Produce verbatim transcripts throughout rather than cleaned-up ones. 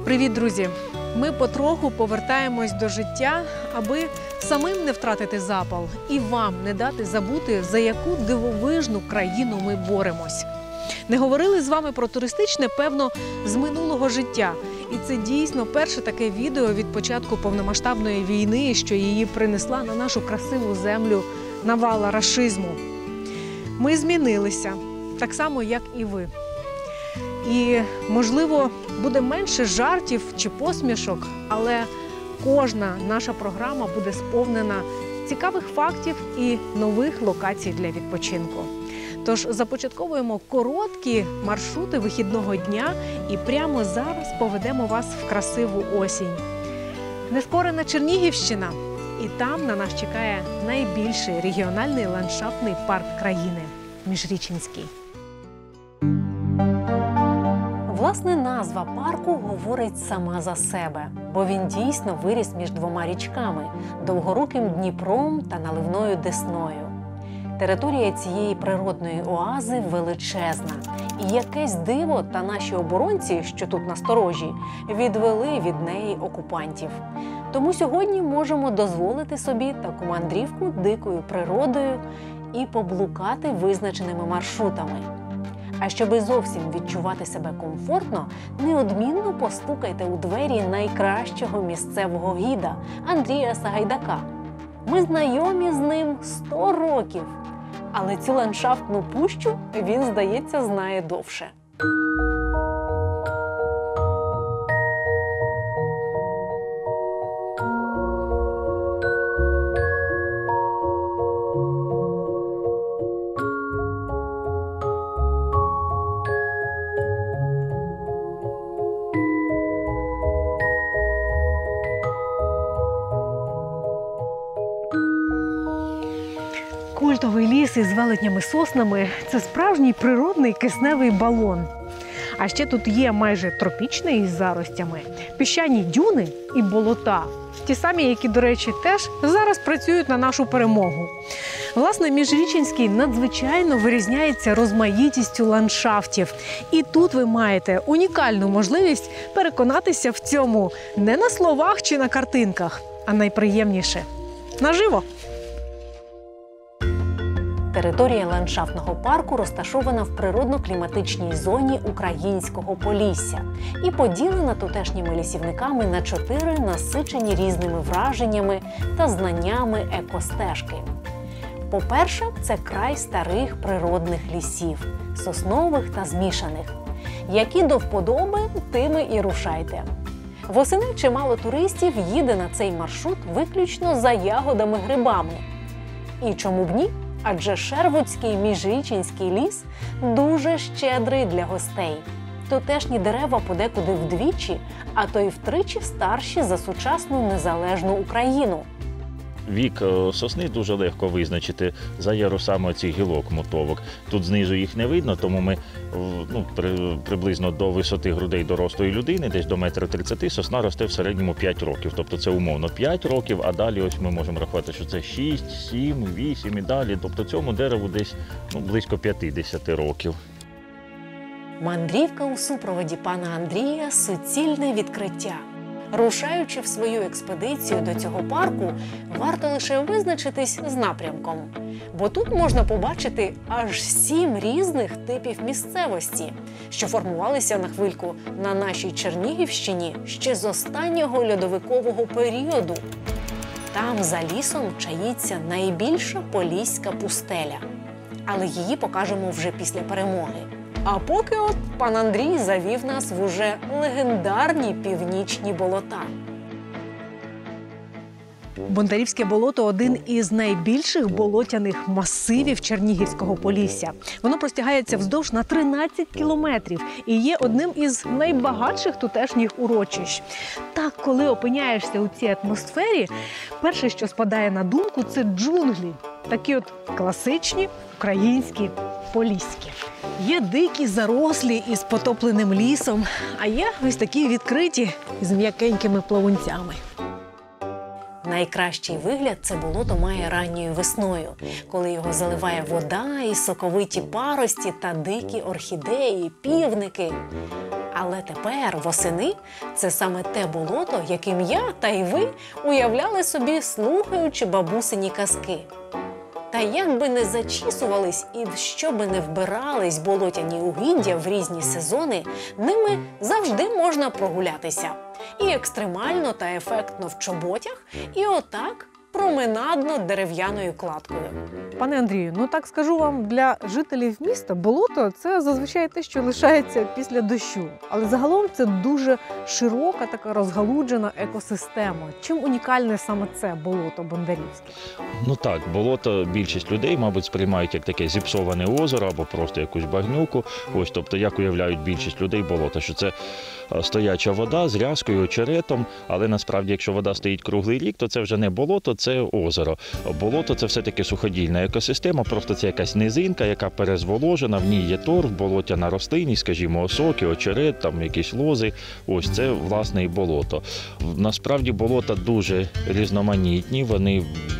Привіт, друзі! Ми потроху повертаємось до життя, аби самим не втратити запал і вам не дати забути, за яку дивовижну країну ми боремось. Не говорили з вами про туристичне, певно, з минулого життя. І це дійсно перше таке відео від початку повномасштабної війни, що її принесла на нашу красиву землю навала рашизму. Ми змінилися, так само, як і ви. І, можливо, буде менше жартів чи посмішок, але кожна наша програма буде сповнена цікавих фактів і нових локацій для відпочинку. Тож започатковуємо короткі маршрути вихідного дня і прямо зараз поведемо вас в красиву осінь. Нескорена Чернігівщина. І там на нас чекає найбільший регіональний ландшафтний парк країни – Міжрічинський. Власне, назва парку говорить сама за себе, бо він дійсно виріс між двома річками – Довгоруким Дніпром та Наливною Десною. Територія цієї природної оази величезна. І якесь диво та наші оборонці, що тут насторожі, відвели від неї окупантів. Тому сьогодні можемо дозволити собі таку мандрівку дикою природою і поблукати визначеними маршрутами. А щоби зовсім відчувати себе комфортно, неодмінно постукайте у двері найкращого місцевого гіда – Андрія Сагайдака. Ми знайомі з ним сто років, але цю ландшафтну пущу він, здається, знає довше. Культовий ліс із велетнями-соснами – це справжній природний кисневий балон. А ще тут є майже тропічний із заростями, піщані дюни і болота. Ті самі, які, до речі, теж зараз працюють на нашу перемогу. Власне, Міжрічинський надзвичайно вирізняється розмаїтістю ландшафтів. І тут ви маєте унікальну можливість переконатися в цьому не на словах чи на картинках, а найприємніше – наживо. Територія ландшафтного парку розташована в природно-кліматичній зоні Українського Полісся і поділена тутешніми лісівниками на чотири насичені різними враженнями та знаннями екостежки. По-перше, це край старих природних лісів – соснових та змішаних. Які до вподоби, тими і рушайте. Восени чимало туристів їде на цей маршрут виключно за ягодами-грибами. І чому б ні? Адже Шервудський Міжрічинський ліс дуже щедрий для гостей. Тутешні дерева подекуди вдвічі, а то й втричі старші за сучасну незалежну Україну. Вік сосни дуже легко визначити за ярусами цих гілок мотовок. Тут знизу їх не видно, тому ми ну, при, приблизно до висоти грудей дорослої людини, десь до метра тридцяти, сосна росте в середньому п'ять років. Тобто це умовно п'ять років, а далі ось ми можемо рахувати, що це шість, сім, вісім і далі. Тобто цьому дереву десь ну, близько п'ятдесят років. Мандрівка у супроводі пана Андрія – суцільне відкриття. Рушаючи в свою експедицію до цього парку, варто лише визначитись з напрямком. Бо тут можна побачити аж сім різних типів місцевості, що формувалися на хвильку на нашій Чернігівщині ще з останнього льодовикового періоду. Там за лісом чаїться найбільша поліська пустеля. Але її покажемо вже після перемоги. А поки от пан Андрій завів нас в уже легендарні північні болота. Бондарівське болото – один із найбільших болотяних масивів Чернігівського Полісся. Воно простягається вздовж на тринадцять кілометрів і є одним із найбагатших тутешніх урочищ. Так, коли опиняєшся у цій атмосфері, перше, що спадає на думку – це джунглі. Такі от класичні, українські, поліські. Є дикі зарослі із потопленим лісом, а є ось такі відкриті з м'якенькими плавунцями. Найкращий вигляд це болото має ранньою весною, коли його заливає вода і соковиті парості та дикі орхідеї, півники. Але тепер, восени, це саме те болото, яким я та й ви уявляли собі, слухаючи бабусині казки. Та як би не зачісувались і в що би не вбирались болотяні угіддя в різні сезони, ними завжди можна прогулятися. І екстремально та ефектно в чоботях, і отак променадно дерев'яною кладкою. Пане Андрію, ну так скажу вам, для жителів міста болото – це зазвичай те, що лишається після дощу. Але загалом це дуже широка, така розгалуджена екосистема. Чим унікальне саме це болото Бондарівське? Ну так, болото більшість людей, мабуть, сприймають як таке зіпсоване озеро або просто якусь багнюку. Ось, тобто, як уявляють більшість людей болото, що це стояча вода з рязкою, очеретом, але насправді, якщо вода стоїть круглий рік, то це вже не болото, це озеро. Болото – це все-таки суходільна екосистема, просто це якась низинка, яка перезволожена, в ній є торф, болотяна рослинність, скажімо, осоки, очерет, там якісь лози. Ось це, власне, і болото. Насправді, болота дуже різноманітні, вони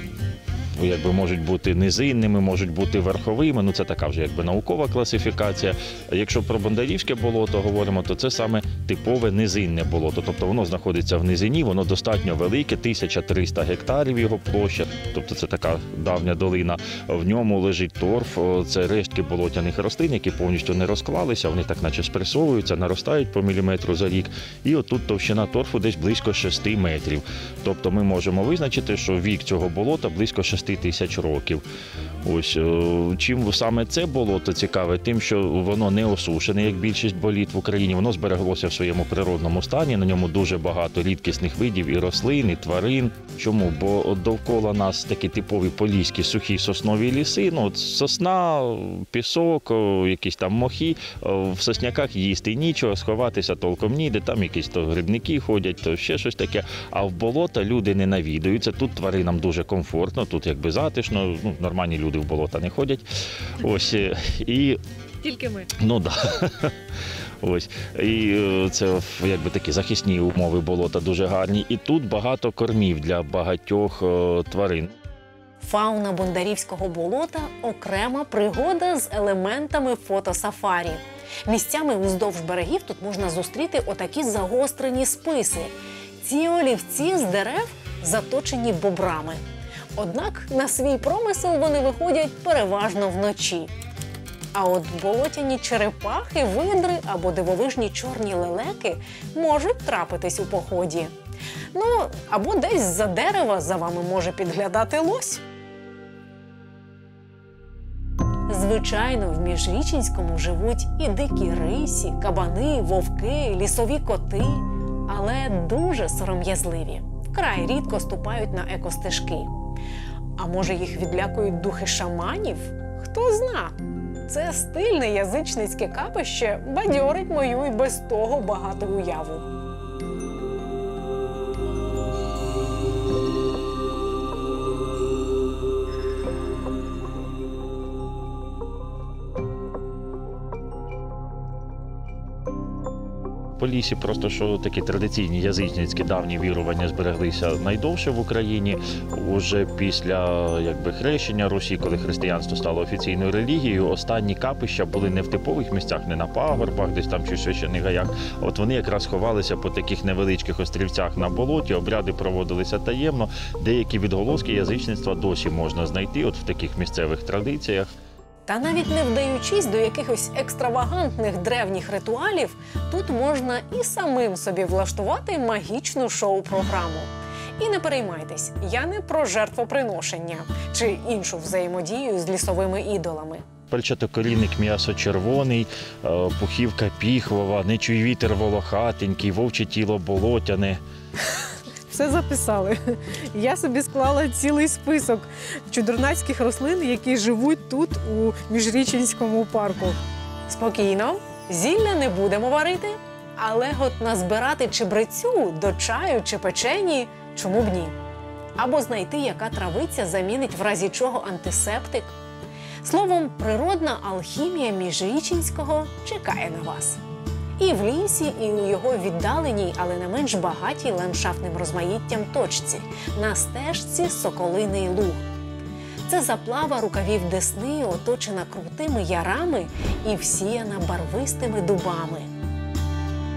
якби можуть бути низинними, можуть бути верховими, ну це така вже якби наукова класифікація. Якщо про Бондарівське болото говоримо, то це саме типове низинне болото, тобто воно знаходиться в низині, воно достатньо велике, тисяча триста гектарів його площа, тобто це така давня долина. В ньому лежить торф, це рештки болотяних рослин, які повністю не розклалися, вони так наче спресовуються, наростають по міліметру за рік, і отут товщина торфу десь близько шести метрів. Тобто ми можемо визначити, що вік цього болота близько шести тисяч років. Ось чим саме це болото цікаве, тим, що воно не осушене, як більшість боліт в Україні, воно збереглося в своєму природному стані, на ньому дуже багато рідкісних видів і рослин, і тварин. Чому? Бо довкола нас такі типові поліські сухі соснові ліси, ну от сосна, пісок, якісь там мохи, в сосняках їсти нічого, сховатися толком ніде, там якісь то грибники ходять, то ще щось таке, а в болота люди не навідуються, тут тваринам дуже комфортно, тут якби затишно, ну, нормальні люди в болота не ходять. Ось, і... Тільки ми. Ну, так. Да. Ось. І це якби такі захисні умови болота дуже гарні. І тут багато кормів для багатьох о, тварин. Фауна Бондарівського болота – окрема пригода з елементами фотосафарі. Місцями уздовж берегів тут можна зустріти отакі загострені списи. Ці олівці з дерев заточені бобрами. Однак на свій промисел вони виходять переважно вночі. А от болотяні черепахи, видри або дивовижні чорні лелеки можуть трапитись у поході. Ну, або десь за дерева за вами може підглядати лось. Звичайно, в Міжрічинському живуть і дикі рисі, кабани, вовки, лісові коти, але дуже сором'язливі. Вкрай рідко ступають на екостежки. А може їх відлякують духи шаманів? Хто зна? Це стильне язичницьке капище бадьорить мою і без того багату уяву. По лісі просто, що такі традиційні язичницькі давні вірування збереглися найдовше в Україні. Уже після якби, хрещення Русі, коли християнство стало офіційною релігією, останні капища були не в типових місцях, не на пагорбах, десь там чи священних гаях. От вони якраз ховалися по таких невеличких острівцях на болоті, обряди проводилися таємно. Деякі відголоски язичництва досі можна знайти от в таких місцевих традиціях. Та навіть не вдаючись до якихось екстравагантних древніх ритуалів, тут можна і самим собі влаштувати магічну шоу-програму. І не переймайтесь, я не про жертвоприношення чи іншу взаємодію з лісовими ідолами. Пальчатокорінник м'ясо червоний, пухівка піхвова, нечуй вітер волохатенький, вовче тіло болотяне. Все записали. Я собі склала цілий список чудернацьких рослин, які живуть тут, у Міжрічинському парку. Спокійно, зілля не будемо варити, але от назбирати чебрецю до чаю чи печені – чому б ні? Або знайти, яка травиця замінить в разі чого антисептик. Словом, природна алхімія Міжрічинського чекає на вас. І в лісі, і у його віддаленій, але не менш багатій ландшафтним розмаїттям точці – на стежці Соколиний Луг. Це заплава рукавів Десни, оточена крутими ярами і всіяна барвистими дубами.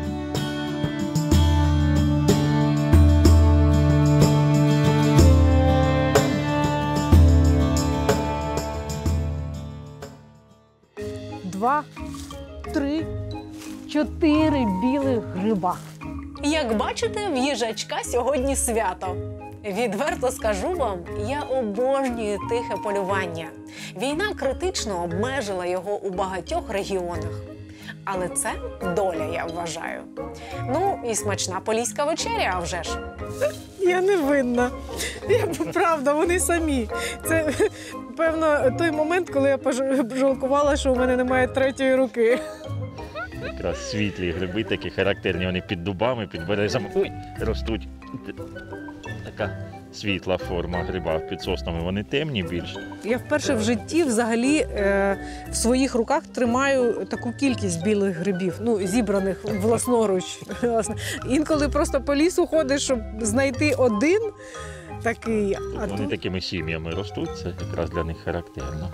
дубах. Як бачите, в їжачка сьогодні свято. Відверто скажу вам, я обожнюю тихе полювання. Війна критично обмежила його у багатьох регіонах. Але це доля, я вважаю. Ну, і смачна поліська вечеря, а вже ж. Я не винна. Я, правда, вони самі. Це, певно, той момент, коли я пожалкувала, що у мене немає третьої руки. Якраз світлі гриби такі характерні, вони під дубами, під березами. Ой, ростуть. Така світла форма гриба під соснами, вони темні більш. Я вперше в житті взагалі е, в своїх руках тримаю таку кількість білих грибів, ну, зібраних власноруч. Власне. Інколи просто по лісу ходиш, щоб знайти один такий. Тут А вони тут... такими сім'ями ростуть, це якраз для них характерно.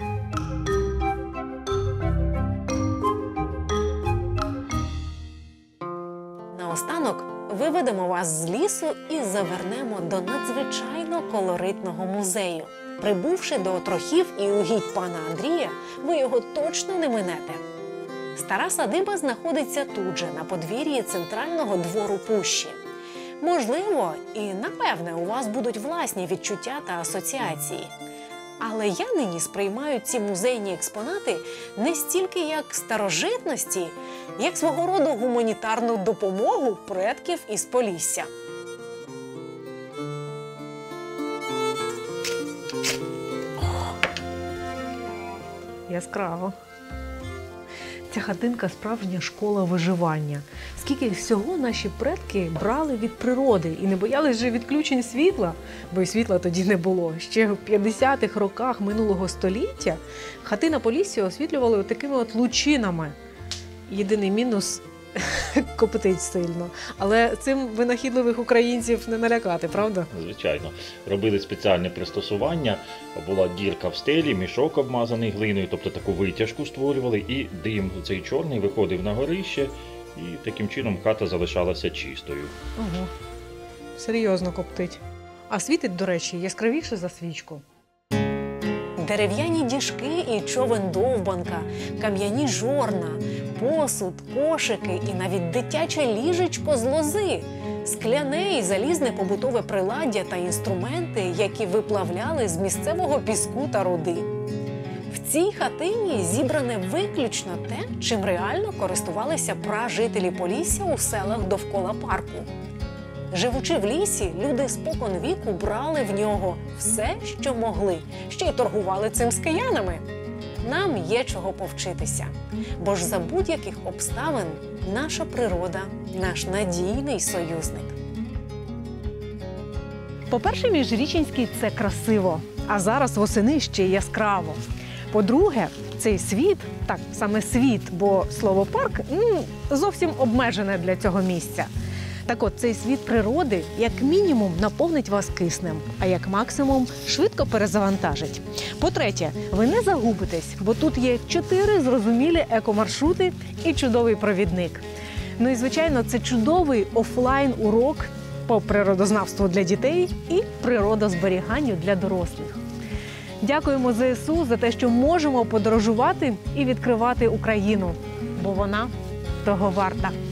Наостанок виведемо вас з лісу і завернемо до надзвичайно колоритного музею. Прибувши до Отрохів і угідь пана Андрія, ви його точно не минете. Стара садиба знаходиться тут же, на подвір'ї центрального двору пущі. Можливо, і напевне у вас будуть власні відчуття та асоціації. Але я нині сприймаю ці музейні експонати не стільки як старожитності, як свого роду гуманітарну допомогу предків із Полісся. Яскраво. Ця хатинка – справжня школа виживання. Скільки всього наші предки брали від природи і не боялись же відключень світла, бо й світла тоді не було. Ще в п'ятдесятих роках минулого століття хати на Поліссі освітлювали такими от лучинами. Єдиний мінус – копотить сильно. Але цим винахідливих українців не налякати, правда? Звичайно. Робили спеціальне пристосування, була дірка в стелі, мішок обмазаний глиною, тобто таку витяжку створювали, і дим цей чорний виходив на горище, і таким чином хата залишалася чистою. Ого. Серйозно коптить. А світить, до речі, яскравіше за свічку. Дерев'яні діжки і човен-довбанка, кам'яні жорна, посуд, кошики і навіть дитяче ліжечко з лози, скляне і залізне побутове приладдя та інструменти, які виплавляли з місцевого піску та руди. В цій хатині зібране виключно те, чим реально користувалися пражителі Полісся у селах довкола парку. Живучи в лісі, люди спокон віку брали в нього все, що могли, ще й торгували цим з киянами. Нам є чого повчитися, бо ж за будь-яких обставин наша природа – наш надійний союзник. По-перше, Міжріченський – це красиво, а зараз восени ще й яскраво. По-друге, цей світ, так, саме світ, бо слово «парк» м, зовсім обмежене для цього місця. Так от, цей світ природи як мінімум наповнить вас киснем, а як максимум швидко перезавантажить. По-третє, ви не загубитесь, бо тут є чотири зрозумілі екомаршрути і чудовий провідник. Ну і, звичайно, це чудовий офлайн-урок по природознавству для дітей і природозберіганню для дорослих. Дякуємо ЗСУ за те, що можемо подорожувати і відкривати Україну, бо вона того варта.